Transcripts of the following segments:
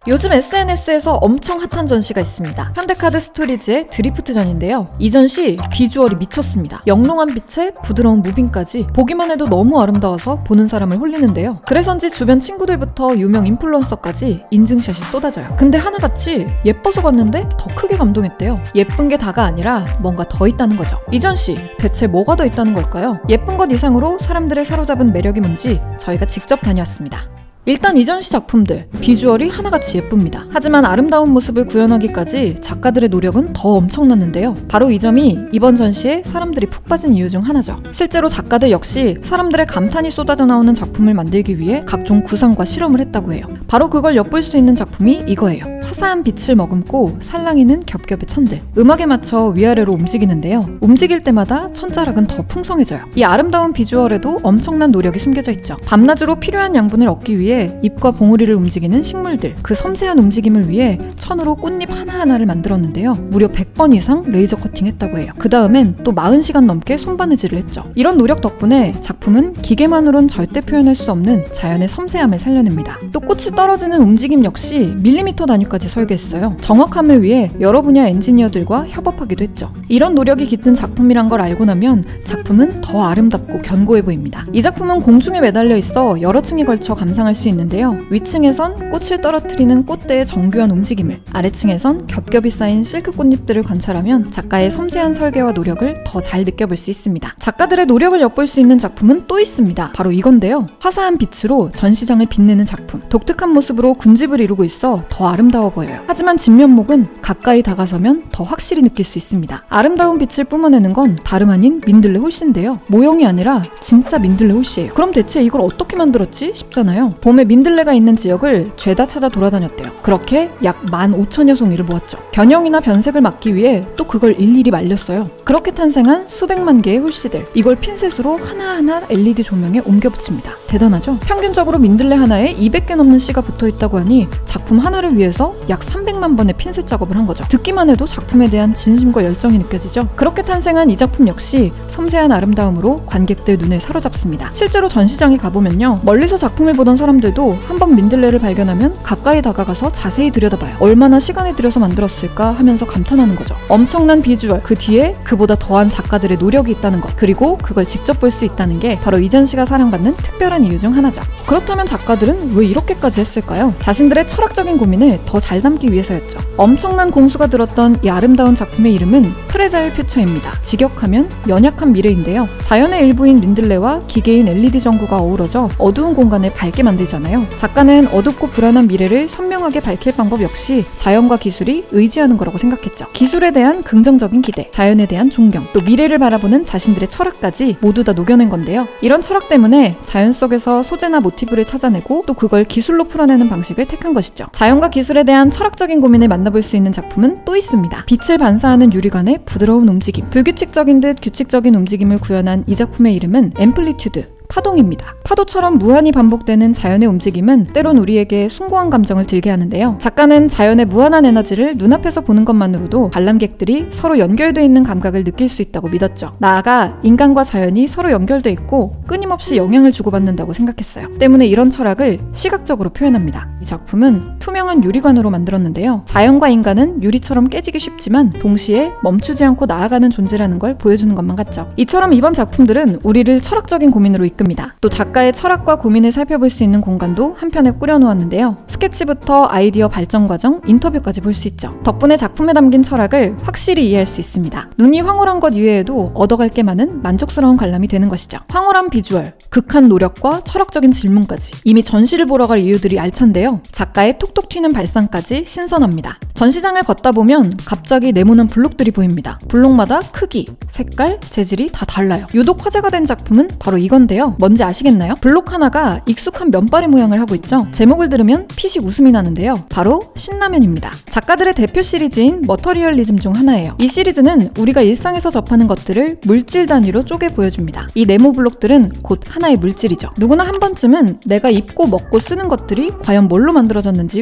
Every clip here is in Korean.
요즘 SNS에서 엄청 핫한 전시가 있습니다. 현대카드 스토리지의 드리프트전인데요. 이 전시 비주얼이 미쳤습니다. 영롱한 빛에 부드러운 무빙까지 보기만 해도 너무 아름다워서 보는 사람을 홀리는데요. 그래서인지 주변 친구들부터 유명 인플루언서까지 인증샷이 쏟아져요. 근데 하나같이 예뻐서 갔는데 더 크게 감동했대요. 예쁜 게 다가 아니라 뭔가 더 있다는 거죠. 이 전시 대체 뭐가 더 있다는 걸까요? 예쁜 것 이상으로 사람들의 사로잡은 매력이 뭔지 저희가 직접 다녀왔습니다. 일단 이 전시 작품들 비주얼이 하나같이 예쁩니다. 하지만 아름다운 모습을 구현하기까지 작가들의 노력은 더 엄청났는데요. 바로 이 점이 이번 전시에 사람들이 푹 빠진 이유 중 하나죠. 실제로 작가들 역시 사람들의 감탄이 쏟아져 나오는 작품을 만들기 위해 각종 구상과 실험을 했다고 해요. 바로 그걸 엿볼 수 있는 작품이 이거예요. 화사한 빛을 머금고 살랑이는 겹겹의 천들. 음악에 맞춰 위아래로 움직이는데요. 움직일 때마다 천자락은 더 풍성해져요. 이 아름다운 비주얼에도 엄청난 노력이 숨겨져 있죠. 밤낮으로 필요한 양분을 얻기 위해 잎과 봉우리를 움직이는 식물들, 그 섬세한 움직임을 위해 천으로 꽃잎 하나하나를 만들었는데요. 무려 100번 이상 레이저 커팅했다고 해요. 그 다음엔 또 40시간 넘게 손바느질을 했죠. 이런 노력 덕분에 작품은 기계만으론 절대 표현할 수 없는 자연의 섬세함을 살려냅니다. 또 꽃이 떨어지는 움직임 역시 밀리미터 단위까지 설계했어요. 정확함을 위해 여러 분야 엔지니어들과 협업하기도 했죠. 이런 노력이 깃든 작품이란 걸 알고 나면 작품은 더 아름답고 견고해 보입니다. 이 작품은 공중에 매달려 있어 여러 층에 걸쳐 감상할 수 있는데요. 위층에선 꽃을 떨어뜨리는 꽃대의 정교한 움직임을, 아래층에선 겹겹이 쌓인 실크 꽃잎들을 관찰하면 작가의 섬세한 설계와 노력을 더 잘 느껴볼 수 있습니다. 작가들의 노력을 엿볼 수 있는 작품은 또 있습니다. 바로 이건데요. 화사한 빛으로 전시장을 빛내는 작품. 독특한 모습으로 군집을 이루고 있어 더 아름다워 보여요. 하지만 진면목은 가까이 다가서면 더 확실히 느낄 수 있습니다. 아름다운 빛을 뿜어내는 건 다름 아닌 민들레 홀씨인데요. 모형이 아니라 진짜 민들레 홀씨예요. 그럼 대체 이걸 어떻게 만들었지 싶잖아요. 봄에 민들레가 있는 지역을 죄다 찾아 돌아다녔대요. 그렇게 약 15,000여 송이를 모았죠. 변형이나 변색을 막기 위해 또 그걸 일일이 말렸어요. 그렇게 탄생한 수백만 개의 홀씨들. 이걸 핀셋으로 하나하나 LED 조명에 옮겨 붙입니다. 대단하죠? 평균적으로 민들레 하나에 200개 넘는 씨가 붙어있다고 하니 작품 하나를 위해서 약 300만 번의 핀셋 작업을 한 거죠. 듣기만 해도 작품에 대한 진심과 열정이 느껴지죠? 그렇게 탄생한 이 작품 역시 섬세한 아름다움으로 관객들 눈을 사로잡습니다. 실제로 전시장에 가보면요. 멀리서 작품을 보던 사람들도 한번 민들레를 발견하면 가까이 다가가서 자세히 들여다봐요. 얼마나 시간을 들여서 만들었을까 하면서 감탄하는 거죠. 엄청난 비주얼, 그 뒤에 그보다 더한 작가들의 노력이 있다는 것, 그리고 그걸 직접 볼 수 있다는 게 바로 이 전시가 사랑받는 특별한 이유 중 하나죠. 그렇다면 작가들은 왜 이렇게까지 했을까요? 자신들의 철학적인 고민을 더 잘 담기 위해서였죠. 엄청난 공수가 들었던 이 아름다운 작품의 이름은 프레자일 퓨처입니다. 직역하면 연약한 미래인데요. 자연의 일부인 민들레와 기계인 LED 전구가 어우러져 어두운 공간을 밝게 만들잖아요. 작가는 어둡고 불안한 미래를 선명하게 밝힐 방법 역시 자연과 기술이 의지하는 거라고 생각했죠. 기술에 대한 긍정적인 기대, 자연에 대한 존경, 또 미래를 바라보는 자신들의 철학까지 모두 다 녹여낸 건데요. 이런 철학 때문에 자연 속에서 소재나 모티브를 찾아내고 또 그걸 기술로 풀어내는 방식을 택한 것이죠. 자연과 기술에 대한 철학적인 고민을 만나볼 수 있는 작품은 또 있습니다. 빛을 반사하는 유리관의 부드러운 움직임. 불규칙적인 듯 규칙적인 움직임을 구현한 이 작품의 이름은 앰플리튜드, 파동입니다. 파도처럼 무한히 반복되는 자연의 움직임은 때론 우리에게 숭고한 감정을 들게 하는데요. 작가는 자연의 무한한 에너지를 눈앞에서 보는 것만으로도 관람객들이 서로 연결되어 있는 감각을 느낄 수 있다고 믿었죠. 나아가 인간과 자연이 서로 연결되어 있고 끊임없이 영향을 주고받는다고 생각했어요. 때문에 이런 철학을 시각적으로 표현합니다. 이 작품은 투명한 유리관으로 만들었는데요. 자연과 인간은 유리처럼 깨지기 쉽지만 동시에 멈추지 않고 나아가는 존재라는 걸 보여주는 것만 같죠. 이처럼 이번 작품들은 우리를 철학적인 고민으로 이끌 또 작가의 철학과 고민을 살펴볼 수 있는 공간도 한편에 꾸려놓았는데요. 스케치부터 아이디어 발전 과정, 인터뷰까지 볼 수 있죠. 덕분에 작품에 담긴 철학을 확실히 이해할 수 있습니다. 눈이 황홀한 것 이외에도 얻어갈 게 많은 만족스러운 관람이 되는 것이죠. 황홀한 비주얼, 극한 노력과 철학적인 질문까지 이미 전시를 보러 갈 이유들이 알찬데요. 작가의 톡톡 튀는 발상까지 신선합니다. 전시장을 걷다 보면 갑자기 네모난 블록들이 보입니다. 블록마다 크기, 색깔, 재질이 다 달라요. 유독 화제가 된 작품은 바로 이건데요. 뭔지 아시겠나요? 블록 하나가 익숙한 면발의 모양을 하고 있죠. 제목을 들으면 피식 웃음이 나는데요. 바로 신라면입니다. 작가들의 대표 시리즈인 머터리얼리즘 중 하나예요. 이 시리즈는 우리가 일상에서 접하는 것들을 물질 단위로 쪼개 보여줍니다. 이 네모 블록들은 곧 하나의 물질이죠. 누구나 한 번쯤은 내가 입고 먹고 쓰는 것들이 과연 뭘로 만들어졌는지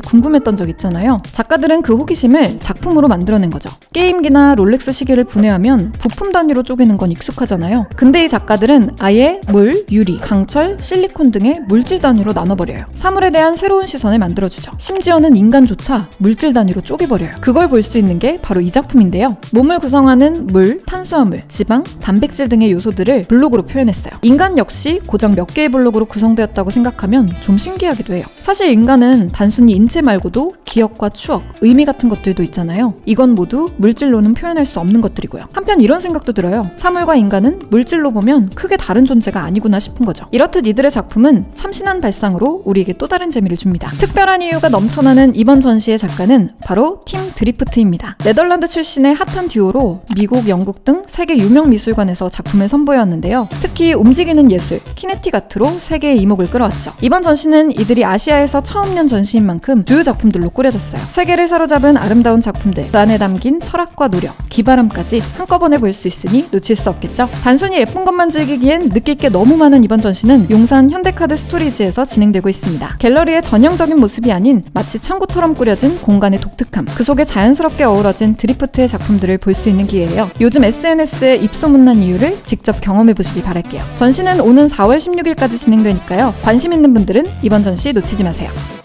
궁금했던 적 있잖아요. 작가들은 그 호기심을 작품으로 만들어낸 거죠. 게임기나 롤렉스 시계를 분해하면 부품 단위로 쪼개는 건 익숙하잖아요. 근데 이 작가들은 아예 물, 유리, 강철, 실리콘 등의 물질 단위로 나눠버려요. 사물에 대한 새로운 시선을 만들어주죠. 심지어는 인간조차 물질 단위로 쪼개버려요. 그걸 볼 수 있는 게 바로 이 작품인데요. 몸을 구성하는 물, 탄수화물, 지방, 단백질 등의 요소들을 블록으로 표현했어요. 인간 역시 고작 몇 개의 블록으로 구성되었다고 생각하면 좀 신기하기도 해요. 사실 인간은 단순히 인체 말고도 기억과 추억, 의미 같은 것들도 있잖아요. 이건 모두 물질로는 표현할 수 없는 것들이고요. 한편 이런 생각도 들어요. 사물과 인간은 물질로 보면 크게 다른 존재가 아니구나 싶은 거죠. 이렇듯 이들의 작품은 참신한 발상으로 우리에게 또 다른 재미를 줍니다. 특별한 이유가 넘쳐나는 이번 전시의 작가는 바로 팀 드리프트입니다. 네덜란드 출신의 핫한 듀오로 미국, 영국 등 세계 유명 미술관에서 작품을 선보였는데요. 특히 움직이는 예술, 키네틱 아트로 세계의 이목을 끌어왔죠. 이번 전시는 이들이 아시아에서 처음 연 전시인 만큼 주요 작품들로 꾸려졌어요. 세계를 사로잡은 아름다운 작품들, 그 안에 담긴 철학과 노력, 기발함까지 한꺼번에 볼 수 있으니 놓칠 수 없겠죠. 단순히 예쁜 것만 즐기기엔 느낄 게 너무 많은 이번 전시는 용산 현대카드 스토리지에서 진행되고 있습니다. 갤러리의 전형적인 모습이 아닌 마치 창고처럼 꾸려진 공간의 독특함, 그 속에 자연스럽게 어우러진 드리프트의 작품들을 볼 수 있는 기회예요. 요즘 SNS에 입소문난 이유를 직접 경험해보시길 바랄게요. 전시는 오는 4월 16일까지 진행되니까요. 관심 있는 분들은 이번 전시 놓치지 마세요.